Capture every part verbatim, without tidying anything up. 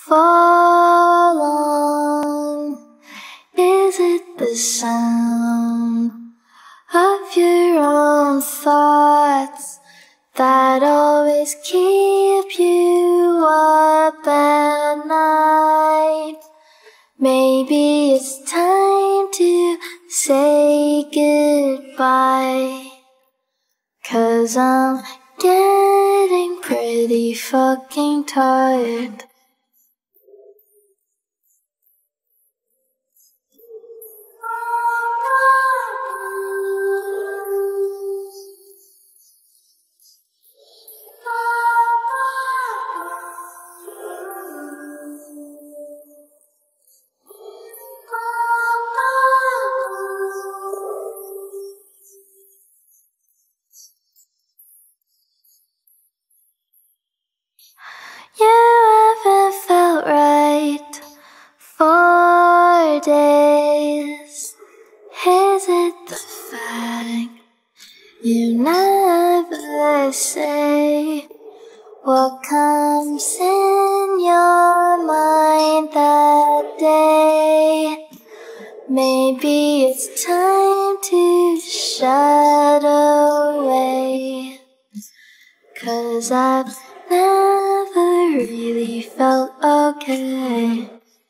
for long? Is it the sound of your own thoughts that always keep you up at night? Maybe it's time to say goodbye, 'cause I'm getting pretty fucking tired. You haven't felt right for days. Is it the fact you never say what comes in your mind that day? Maybe it's time to shut away, 'cause I've never really felt okay.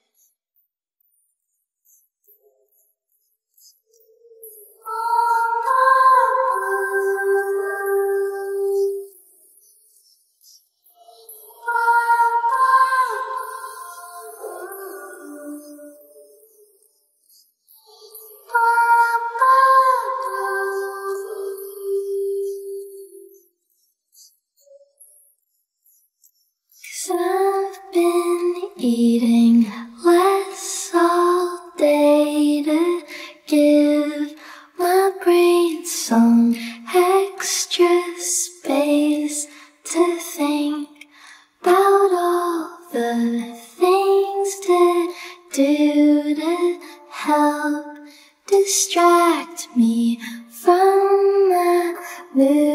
I've been eating less all day to give my brain some extra space to think about all the things to do to help distract me from my mood.